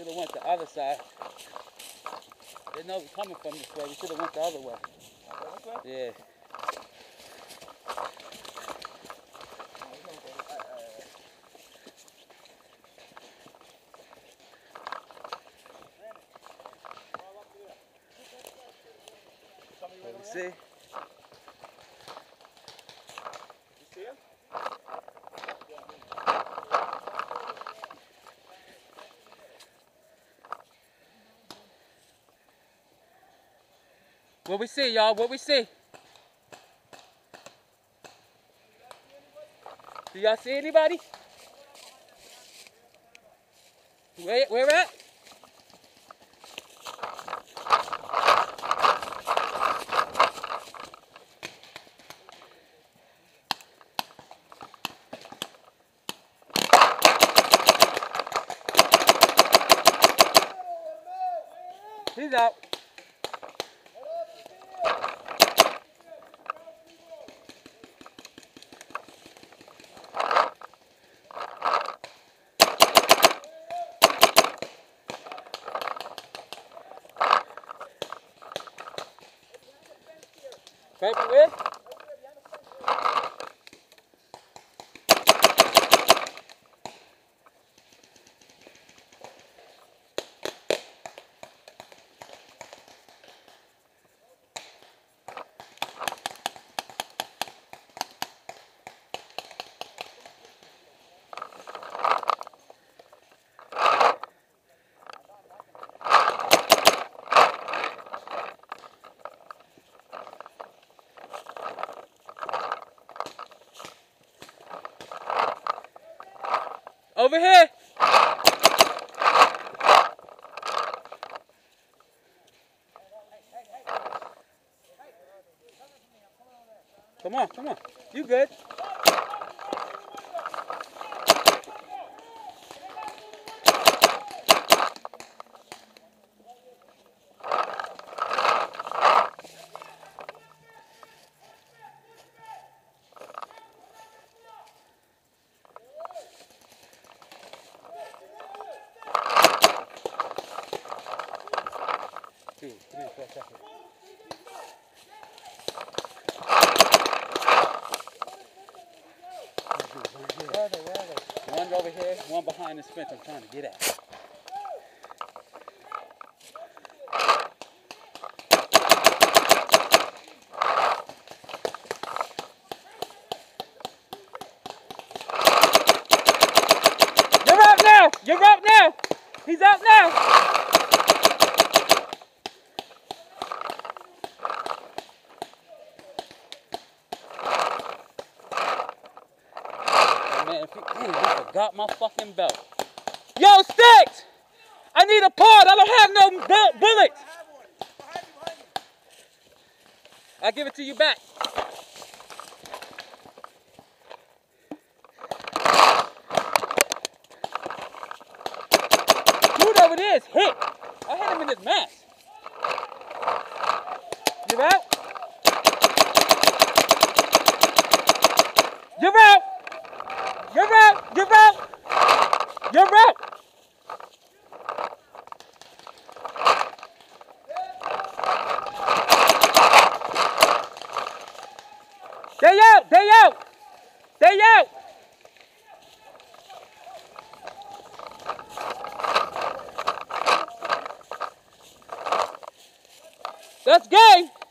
should have went the other side. They know we're coming from this way. We should have went the other way. Yeah. Let me see. You see him? What we see, y'all? What we see? Do y'all see anybody? Where at? He's out. Paper with? Over here. Come on, come on. You good. Two, three, 4 seconds. Where are they? One's over here, one behind this fence I'm trying to get at. You're out now! You're out now! He's out now! Man, if you forgot my fucking belt. Yo, Sticks! I need a pod. I don't have no bullets. I'll give it to you back. Whoever it is, hit. I hit him in his mask. You're out? You're out! You're out! You're out! You're out! Stay out! Stay out! Stay out! That's game!